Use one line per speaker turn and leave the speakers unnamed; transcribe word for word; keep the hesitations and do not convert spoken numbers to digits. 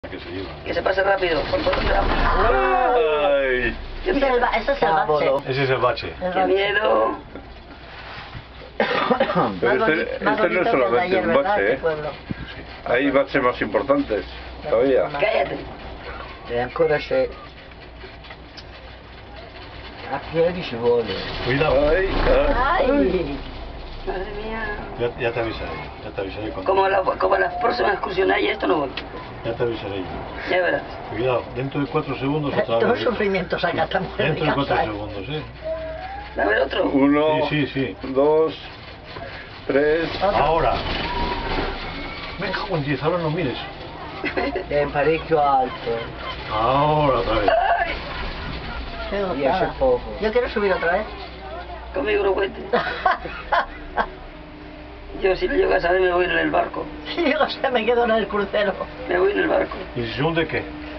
Que se lleva.
Que se pase rápido. ¿Por dónde vamos?
Ay.
¡Qué
Ese es el,
miedo!
ba- ese es el bache.
Ese es el bache.
El
¡Qué
bache.
miedo!
Pero
Más
este,
boni- más
este no es
bonito que el de
solamente
ayer,
un
¿verdad?
bache,
Este
¿eh?
pueblo.
Hay baches más importantes todavía.
¡Cállate!
E ancora c'è a piedi ci vuole.
Cuidado.
Ay, ay.
¡Ay!
Madre mía.
Ya, ya te avisaré. Ya te avisaré cuando.
Como, la, como las próximas excursiones hay, esto no voy.
Ya te avisaré.
Ya verás.
Cuidado. Dentro de cuatro segundos otra
Todos
vez.
sufrimientos acá también.
Dentro de cuatro
¿eh?
segundos, ¿eh?
A ver otro.
Uno,
Sí, sí, sí.
dos, tres.
Ahora. Me cago en diez, ahora no mires.
È parecchio alto.
Ahora otra vez.
¡Ay!
Qué
Y hace
gozada.
poco.
Yo quiero subir otra vez.
Conmigo no cuente. Yo si lo llego a saber me voy en el barco.
Sí, o sea, me quedo en el crucero.
Me voy en el barco.
¿Y si se hunde qué?